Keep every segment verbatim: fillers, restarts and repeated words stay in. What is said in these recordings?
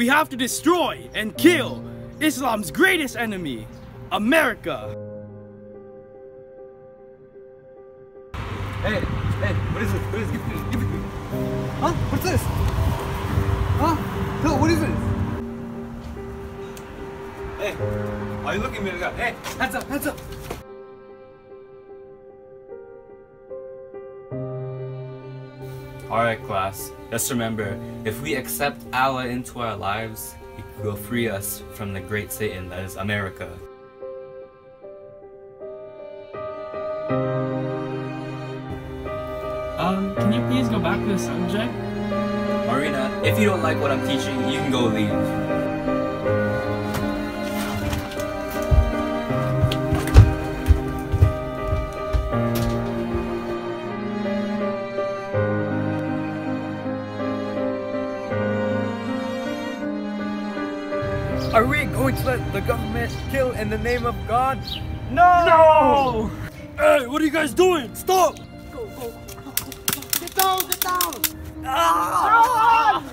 we have to destroy and kill Islam's greatest enemy, America. Hey, hey, what is this? What is this? Give it to me, give it to me. Huh? What's this? Huh? No, what is this? Hey, why are you looking at me like that? Hey, hands up, hands up. Alright class, just remember, if we accept Allah into our lives, He will free us from the great Satan that is America. Um, can you please go back to the subject? Marina, if you don't like what I'm teaching, you can go leave. Are we going to let the government kill in the name of God? No! No! Hey, what are you guys doing? Stop! Go, go. Sit down, sit down! Ah!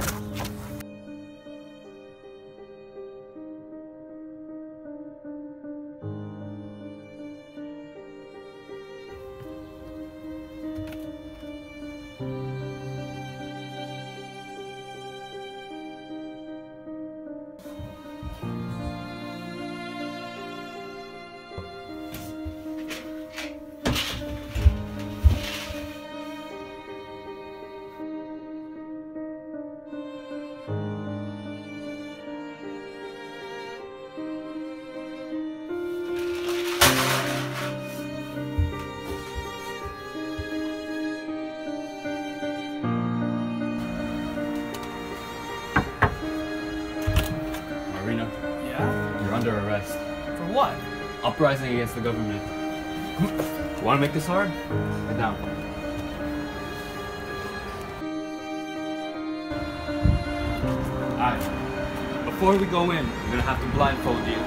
Marina, Yeah? you're under arrest. For what? Uprising against the government. Want to make this hard? Sit down. Alright, before we go in, we're gonna have to blindfold you.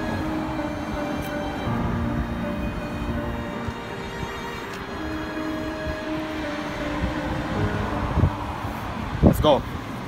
Let's go.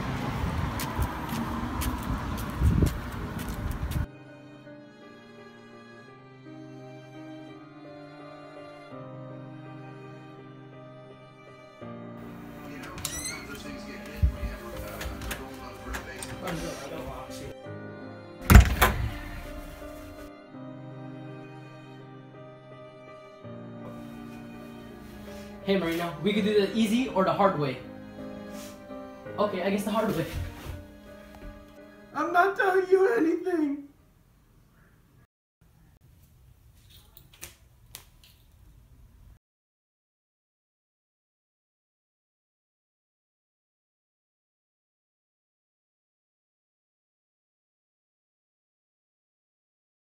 Hey Marina, we could do the easy or the hard way. Okay, I guess the hard way. I'm not telling you anything.